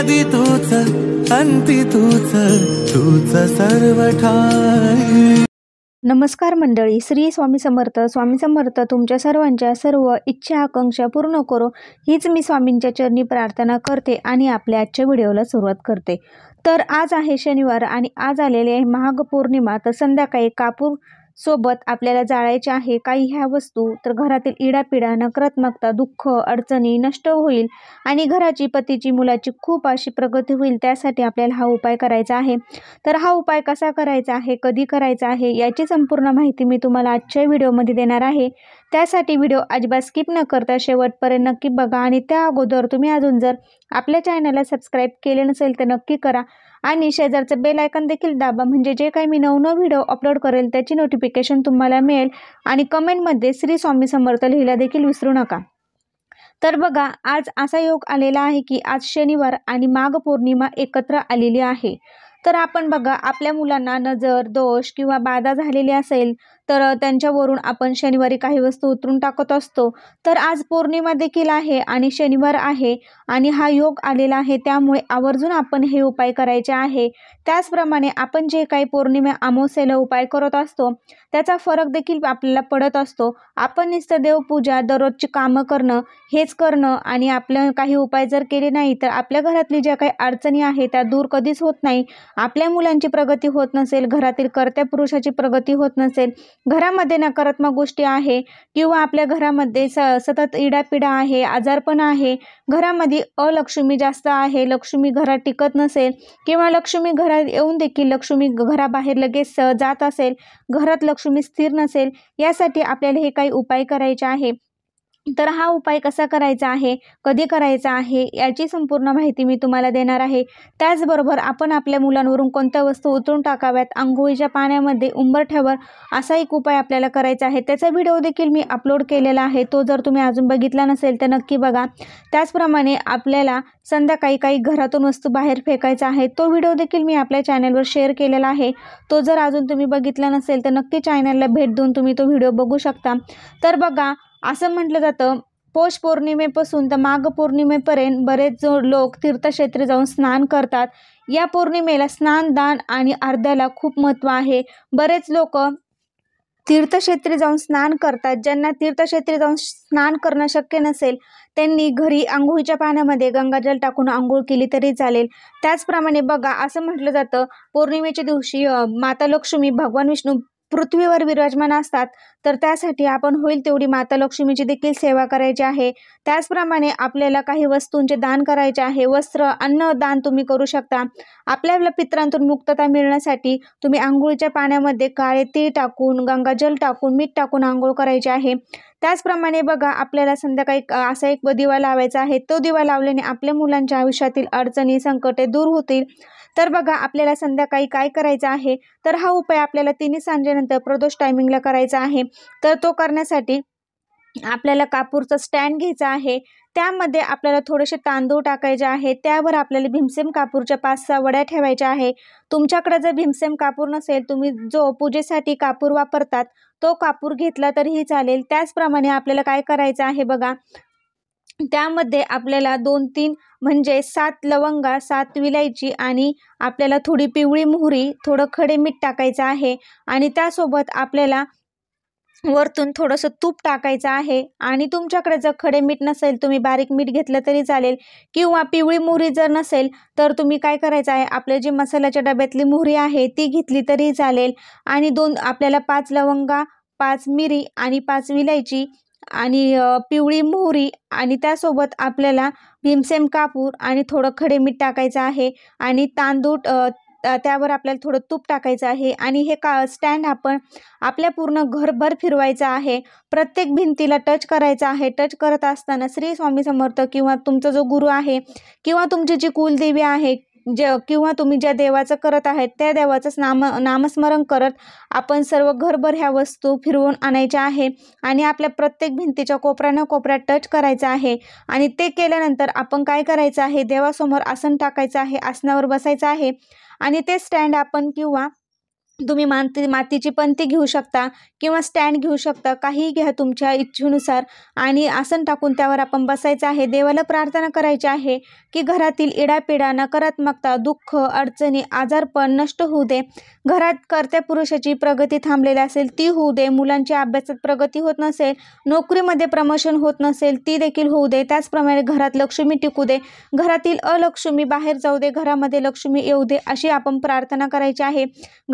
आदि तूच अंती तूच, तूच सर्व ठाई। नमस्कार मंडळी, श्री स्वामी समर्थ। स्वामी समर्थ तुमच्या सर्वांच्या सर्व इच्छा आकांक्षा पूर्ण करो, हीच मी स्वामींच्या चरणी प्रार्थना करते आणि आपल्या आजच्या व्हिडिओला सुरुवात करते। तर आज आहे शनिवार आणि आज आलेली आहे माघ पौर्णिमा। तर संध्याकाळी कापूर सोबत आपल्याला जाळायचे आहे काही ह्या वस्तू, तर घरातील इडापिडा, नकारात्मकता, दुःख, अडचणी नष्ट होईल आणि घराची, पतीची, मुलाची खूप अशी प्रगती होईल। त्यासाठी आपल्याला हा उपाय करायचा आहे। तर हा उपाय कसा करायचा आहे, कधी करायचा आहे, याची संपूर्ण माहिती मी तुम्हाला आजच्या व्हिडिओमध्ये देणार आहे। त्यासाठी व्हिडिओ अजिबात स्किप न करता शेवटपर्यंत नक्की बघा आणि त्या अगोदर तुम्ही अजून जर आपल्या चॅनलला सबस्क्राईब केले नसेल तर नक्की करा आणि शेजारचं बेल आयकॉन देखील दाबा, म्हणजे जे काही मी नवनवीन व्हिडिओ अपलोड करेल त्याची नोटिफिकेशन तुम्हाला मिळेल। आणि कमेंटमध्ये श्री स्वामी समर्थ लिहायला देखील विसरू नका। तर बघा, आज असा योग आलेला आहे की आज शनिवार आणि माघ पौर्णिमा एकत्र आलेली आहे। तर आपण बघा, आपल्या मुलांना नजर दोष किंवा बाधा झालेली असेल तर त्यांच्यावरून आपण शनिवारी काही वस्तू उतरून टाकत असतो। तर आज पौर्णिमा देखील आहे आणि शनिवार आहे आणि हा योग आलेला आहे, त्यामुळे आवर्जून आपण हे उपाय करायचे आहे। त्याचप्रमाणे आपण जे काही पौर्णिमा अमावस्येला उपाय करत असतो त्याचा फरक देखील आपल्याला पडत असतो। आपण नुसतं देवपूजा, दररोजची कामं करणं हेच करणं आणि आपलं काही उपाय जर केले नाही तर आपल्या घरातली ज्या काही अडचणी आहेत त्या दूर कधीच होत नाही। आपल्या मुलांची प्रगती होत नसेल, घरातील कर्त्या पुरुषाची प्रगती होत नसेल, घरामध्ये नकारात्मक गोष्टी आहे किंवा आपल्या घरामध्ये सतत इडापिडा आहे, आजारपण आहे, घरामध्ये अलक्ष्मी जास्त आहे, लक्ष्मी घरात टिकत नसेल किंवा लक्ष्मी घरात येऊन देखील लक्ष्मी घराबाहेर लगेच जात असेल, घरात लक्ष्मी स्थिर नसेल, यासाठी आपल्याला हे काही उपाय करायचे आहे। तर हा उपाय कसा करायचा आहे, कधी करायचा आहे, याची संपूर्ण माहिती मी तुम्हाला देणार आहे। त्याचबरोबर आपण आपल्या मुलांवरून कोणत्या वस्तू उतरून टाकाव्यात, अंघोळीच्या पाण्यामध्ये उंबरठ्यावर, असा एक उपाय आपल्याला करायचा आहे। त्याचा व्हिडिओ देखील मी अपलोड केलेला आहे, तो जर तुम्ही अजून बघितला नसेल तर नक्की बघा। त्याचप्रमाणे आपल्याला संध्याकाळी काही घरातून वस्तू बाहेर फेकायचा आहे, तो व्हिडिओ देखील मी आपल्या चॅनलवर शेअर केलेला आहे। तो जर अजून तुम्ही बघितला नसेल तर नक्की चॅनलला भेट देऊन तुम्ही तो व्हिडिओ बघू शकता। तर बघा, असं म्हटलं जातं पौष पौर्णिमेपासून तर माघ पौर्णिमेपर्यंत बरेच लोक तीर्थक्षेत्री जाऊन स्नान करतात। या पौर्णिमेला स्नान, दान आणि अर्ध्याला खूप महत्त्व आहे। बरेच लोक तीर्थक्षेत्री जाऊन स्नान करतात। ज्यांना तीर्थक्षेत्री जाऊन स्नान करणं शक्य नसेल त्यांनी घरी अंघोळीच्या पाण्यामध्ये गंगाजल टाकून आंघोळ केली तरी चालेल। त्याचप्रमाणे बघा, असं म्हटलं जातं पौर्णिमेच्या दिवशी माता लक्ष्मी, भगवान विष्णू पृथ्वीवर विराजमान असतात, तर त्यासाठी आपण होईल तेवढी माता लक्ष्मीची देखील सेवा करायची आहे। त्याचप्रमाणे आपल्याला काही वस्तूंचे दान करायचे आहे, वस्त्र, अन्न दान तुम्ही करू शकता। आपल्याला पितरांतून मुक्तता मिळण्यासाठी तुम्ही आंघोळीच्या पाण्यामध्ये काळे तीळ टाकून, गंगाजल टाकून, मीठ टाकून आंघोळ करायची आहे। त्याचप्रमाणे बघा, आपल्याला संध्याकाळी असा एक दिवा लावायचा आहे, तो दिवा लावल्याने आपल्या मुलांच्या आयुष्यातील अडचणी, संकटे दूर होतील। तर बघा, आपल्याला संध्याकाळी काय करायचं आहे, तर हा उपाय आपल्याला 3 सांजेनंतर प्रदोष टायमिंगला करायचा आहे। तर तो करण्यासाठी आपल्याला कापूरचा स्टँड घ्यायचा आहे, त्यामध्ये आपल्याला थोडेसे तांदूळ टाकायचे आहे, त्यावर आपल्याला भीमसेन कापूरच्या 5-6 वड्या ठेवायच्या आहे। तुमच्याकडे जर भीमसेन कापूर नसेल, तुम्ही जो पूजेसाठी कापूर वापरतात तो कापूर घेतला तरीही चालेल। त्याचप्रमाणे आपल्याला काय करायचं आहे बघा, त्यामध्ये आपल्याला 2-3 म्हणजे 7 लवंगा, 7 विलायची आणि आपल्याला थोडी पिवळी मोहरी, थोडं खडे मीठ टाकायचं आहे आणि त्यासोबत आपल्याला वरतून थोडंसं तूप टाकायचं आहे। आणि तुमच्याकडे जर खडे मीठ नसेल, तुम्ही बारीक मीठ घेतलं तरी चालेल किंवा पिवळी मोहरी जर नसेल तर तुम्ही काय करायचं आहे, आपल्या जी मसाल्याच्या डब्यातली मोहरी आहे ती घेतली तरी चालेल आणि आपल्याला 5 लवंगा, 5 मिरी आणि 5 विलायची आणि पिवळी मोहरी आणि त्यासोबत आपल्याला भीमसेन कापूर आणि थोडं खडे मीठ टाकायचं आहे आणि तांदूळ, त्यावर आपल्याला थोडं तूप टाकायचं आहे आणि हे स्टँड आपण आपल्या पूर्ण घरभर फिरवायचं आहे। प्रत्येक भिंतीला टच करायचं आहे। टच करत असताना श्री स्वामी समर्थ किंवा तुमचा जो गुरु आहे किंवा तुमची जी कुलदेवी आहे किंवा तुम्ही ज्या देवाचं करत आहेत त्या देवाचंच नामस्मरण करत आपण सर्व घरभर ह्या वस्तू फिरवून आणायच्या आहे आणि आपल्या प्रत्येक भिंतीच्या कोपऱ्यानं कोपऱ्यात टच करायचं आहे। आणि ते केल्यानंतर आपण काय करायचं आहे, देवासमोर आसन टाकायचं आहे, आसनावर बसायचं आहे आणि ते स्टँड आपण किंवा तुम्ही मातीची पंती घेऊ शकता किंवा स्टँड घेऊ शकता, काहीही घ्या तुमच्या इच्छेनुसार आणि आसन टाकून त्यावर आपण बसायचं आहे. देवाला प्रार्थना करायची आहे की घरातील इडापिडा, नकारात्मकता, दुःख, अडचणी, आजारपण नष्ट होऊ दे. घरात कर्त्या पुरुषाची प्रगती थांबलेली असेल ती होऊ दे. मुलांच्या अभ्यासात प्रगती होत नसेल, नोकरीमध्ये प्रमोशन होत नसेल ती देखील होऊ दे. त्याचप्रमाणे घरात लक्ष्मी टिकू दे, घरातील अलक्ष्मी बाहेर जाऊ दे, घरामध्ये लक्ष्मी येऊ दे, अशी आपण प्रार्थना करायची आहे.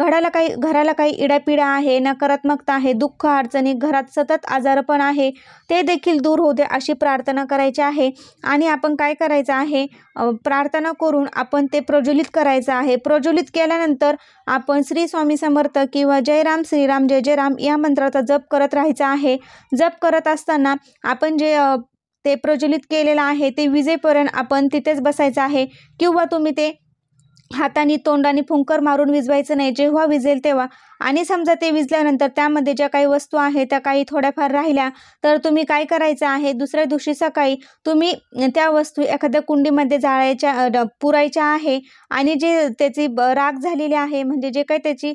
घराला काही इडापिडा आहे, नकारात्मकता आहे, दुःख, अडचणी, घरात सतत आजारपण आहे ते देखील दूर होऊ दे अशी प्रार्थना करायची आहे. आणि आपण काय करायचं आहे, प्रार्थना करून आपण ते प्रज्वलित करायचं आहे. प्रज्वलित केल्यानंतर आपण श्री स्वामी समर्थ किंवा जय राम श्रीराम जय जय राम या मंत्राचा जप करत राहायचा आहे. जप करत असताना आपण जे ते प्रज्वलित केलेलं आहे ते विजेपर्यंत आपण तिथेच बसायचं आहे किंवा तुम्ही ते हाताने तोंडाने फुंकर मारून विझवायचं नाही. जेव्हा विझेल तेव्हा आणि समजा ते विझल्यानंतर त्यामध्ये ज्या काही वस्तू आहेत त्या काही थोड्याफार राहिल्या तर तुम्ही काय करायचं आहे, दुसऱ्या दिवशी सकाळी तुम्ही त्या वस्तू एखाद्या कुंडीमध्ये पुरायच्या आहे आणि जे त्याची राख झालेली आहे, म्हणजे जे काही त्याची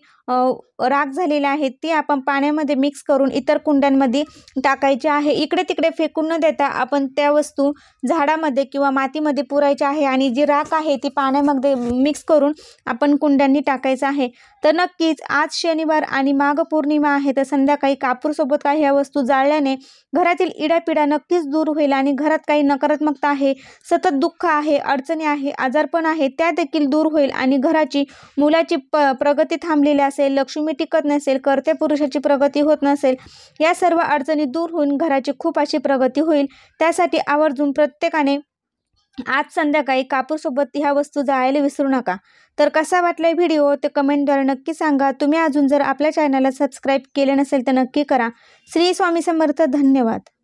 राख झालेली आहे ती आपण पाण्यामध्ये मिक्स करून इतर कुंड्यांमध्ये टाकायची आहे. इकडे तिकडे फेकून न देता आपण त्या वस्तू झाडामध्ये किंवा मातीमध्ये पुरायच्या आहे आणि जी राख आहे ती पाण्यामध्ये मिक्स करून आपण कुंड्यांनी टाकायचं आहे. तर नक्कीच आज शनिवार आणि माघ पौर्णिमा आहे तर संध्याकाळी कापूरसोबत काही ह्या वस्तू जाळल्याने घरातील इडापिडा नक्कीच दूर होईल आणि घरात काही नकारात्मकता आहे, सतत दुःख आहे, अडचणी आहे, आजारपण आहे त्या देखील दूर होईल आणि घराची मुलाची प्रगती थांबलेली असेल, लक्ष्मी टिकत नसेल, कर्त्या पुरुषाची प्रगती होत नसेल, या सर्व अडचणी दूर होऊन घराची खूप अशी प्रगती होईल. त्यासाठी आवर्जून प्रत्येकाने आज संध्याकाळी कापूरसोबत ह्या वस्तू जाळायला विसरू नका. तर कसा वाटला व्हिडिओ ते कमेंटद्वारे नक्की सांगा. तुम्ही अजून जर आपल्या चॅनलला सबस्क्राईब केले नसेल तर नक्की करा. श्री स्वामी समर्थ. धन्यवाद.